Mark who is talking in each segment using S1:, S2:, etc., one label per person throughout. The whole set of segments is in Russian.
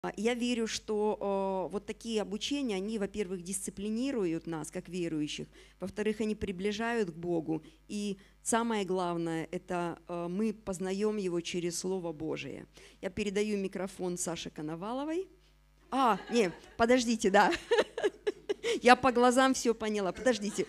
S1: Я верю, что вот такие обучения, они, во-первых, дисциплинируют нас, как верующих, во-вторых, они приближают к Богу, и самое главное, это мы познаем Его через Слово Божие. Я передаю микрофон Саше Коноваловой. Нет, подождите, да. Я по глазам все поняла, подождите.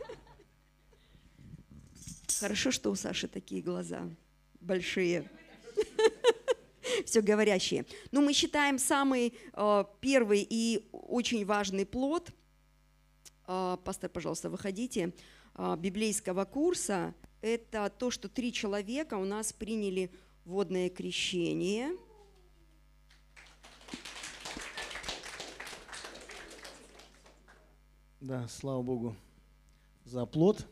S1: Хорошо, что у Саши такие глаза большие. Все говорящие. Но мы считаем самый первый и очень важный плод, пастор, пожалуйста, выходите, библейского курса, это то, что 3 человека у нас приняли водное крещение.
S2: Да, слава Богу за плод.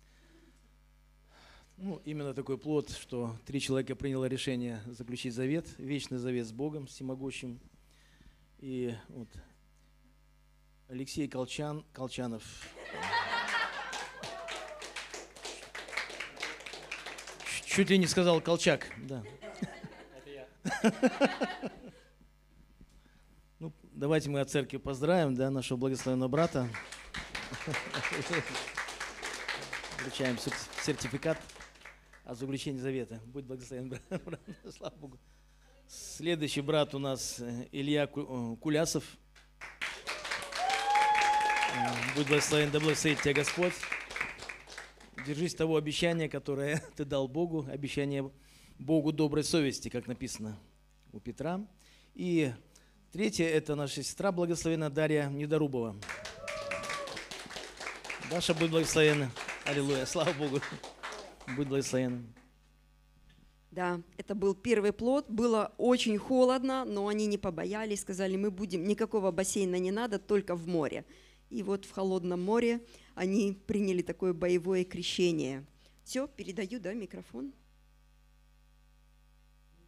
S2: Именно такой плод, что 3 человека приняло решение заключить завет, вечный завет с Богом всемогущим. И вот Алексей Колчанов. Чуть ли не сказал Колчак, да. Это я. Давайте мы от церкви поздравим, да, нашего благословенного брата. Вручаем сертификат о заключении завета. Будь благословен, брат. Слава Богу. Следующий брат у нас Илья Кулясов. Будь благословен, да благословит тебя Господь. Держись того обещания, которое ты дал Богу, обещание Богу доброй совести, как написано у Петра. И третье – это наша сестра благословенная Дарья Недорубова. Даша, будь благословенна. Аллилуйя, слава Богу. Будь благословенна.
S1: Да, это был первый плод. Было очень холодно, но они не побоялись, сказали, мы будем, никакого бассейна не надо, только в море. И вот в холодном море они приняли такое боевое крещение. Все, передаю, да, микрофон.